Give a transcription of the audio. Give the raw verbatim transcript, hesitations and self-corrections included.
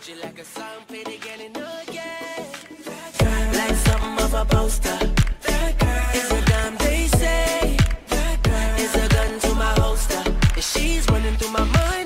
Treat you like a song, played again and again. Like something off a poster. It's a gun, they say. It's a gun to my holster. And she's running through my mind.